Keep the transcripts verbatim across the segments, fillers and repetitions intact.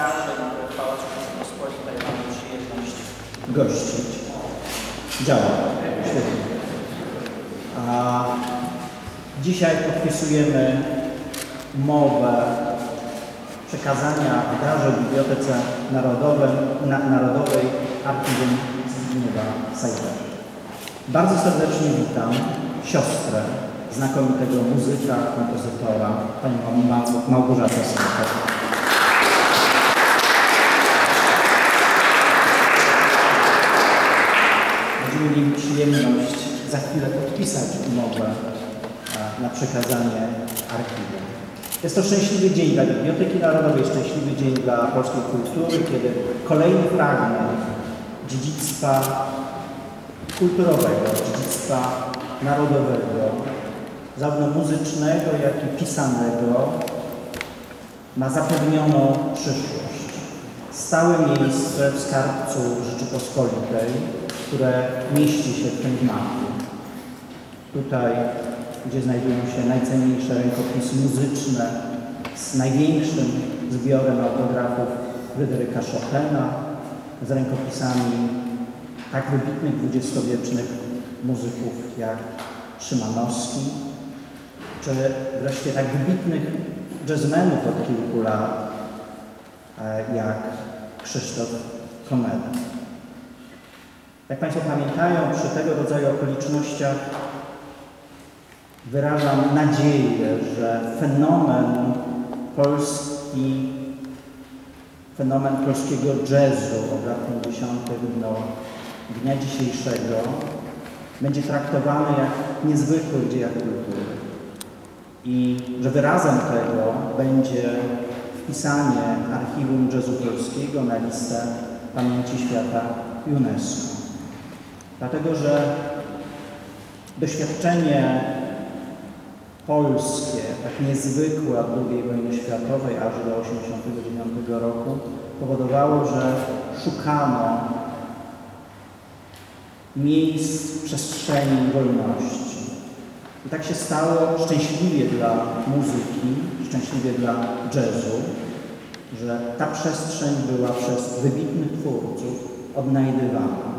wydarzeń w Pałacu Rzeczypospolitej mamy przyjemność gościć. Działa. Świetnie. A dzisiaj podpisujemy umowę przekazania wydarzeń w Bibliotece Narodowej, na, Narodowej Archiwum Zbigniewa Sajfera. Bardzo serdecznie witam siostrę znakomitego muzyka, kompozytora, panią Małgorzatę Sajfer. Będziemy mieli przyjemność za chwilę podpisać umowę na przekazanie archiwum. Jest to szczęśliwy dzień dla Biblioteki Narodowej, szczęśliwy dzień dla polskiej kultury, kiedy kolejny fragment dziedzictwa kulturowego, dziedzictwa narodowego, zarówno muzycznego, jak i pisanego, ma zapewnioną przyszłość. Stałe miejsce w skarbcu Rzeczypospolitej, które mieści się w tym gmachu. Tutaj, gdzie znajdują się najcenniejsze rękopisy muzyczne z największym zbiorem autografów Fryderyka Chopina, z rękopisami tak wybitnych dwudziestowiecznych muzyków jak Szymanowski, czy wreszcie tak wybitnych jazzmenów od kilku lat jak Krzysztof Komeda. Jak Państwo pamiętają, przy tego rodzaju okolicznościach wyrażam nadzieję, że fenomen polski, fenomen polskiego jazzu od lat pięćdziesiątych do dnia dzisiejszego będzie traktowany jak niezwykły w dziejach kultury i że wyrazem tego będzie wpisanie Archiwum Jazzu Polskiego na listę Pamięci Świata UNESCO. Dlatego, że doświadczenie polskie, tak niezwykłe od drugiej wojny światowej aż do tysiąc dziewięćset osiemdziesiątego dziewiątego roku powodowało, że szukano miejsc, przestrzeni wolności. I tak się stało szczęśliwie dla muzyki, szczęśliwie dla jazzu, że ta przestrzeń była przez wybitnych twórców odnajdywana.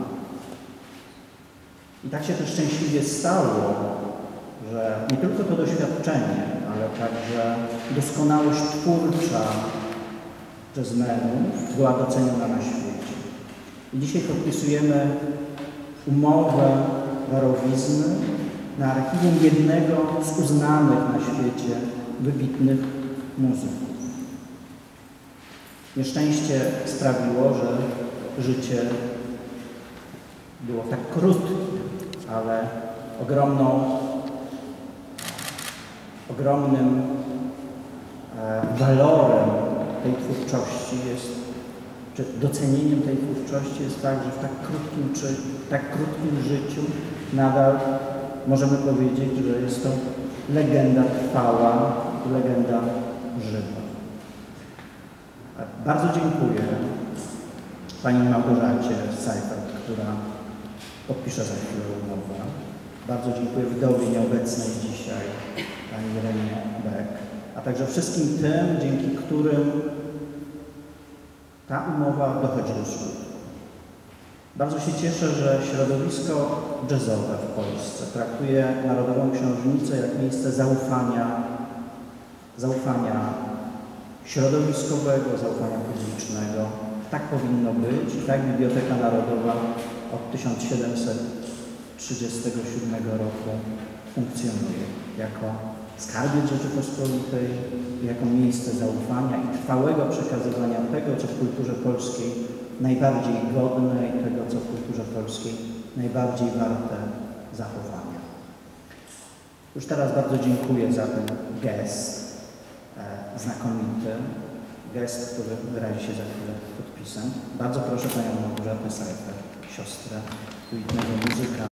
I tak się też szczęśliwie stało, że nie tylko to doświadczenie, ale także doskonałość twórcza jazzmenów była doceniona na świecie. I dzisiaj podpisujemy umowę darowizny na archiwum jednego z uznanych na świecie wybitnych muzyków. Nieszczęście sprawiło, że życie było tak krótkie, ale ogromną, ogromnym e, walorem tej twórczości jest, czy docenieniem tej twórczości jest tak, że w tak krótkim, czy tak krótkim życiu nadal możemy powiedzieć, że jest to legenda trwała, legenda żywa. Bardzo dziękuję pani Małgorzacie Sajfer, która podpisze za chwilę umowę. Bardzo dziękuję wdowie nieobecnej dzisiaj, pani Irenie Beck, a także wszystkim tym, dzięki którym ta umowa dochodzi do skutku. Bardzo się cieszę, że środowisko jazzowe w Polsce traktuje Narodową Książnicę jak miejsce zaufania, zaufania środowiskowego, zaufania publicznego. Tak powinno być i tak Biblioteka Narodowa od tysiąc siedemset trzydziestego siódmego roku funkcjonuje jako skarbiec Rzeczypospolitej, jako miejsce zaufania i trwałego przekazywania tego, co w kulturze polskiej najbardziej godne i tego, co w kulturze polskiej najbardziej warte zachowania. Już teraz bardzo dziękuję za ten gest, e, znakomity gest, który wyrazi się za chwilę podpisem. Bardzo proszę panią Małgorzatę Sajfer, siostrę wybitnego muzyka.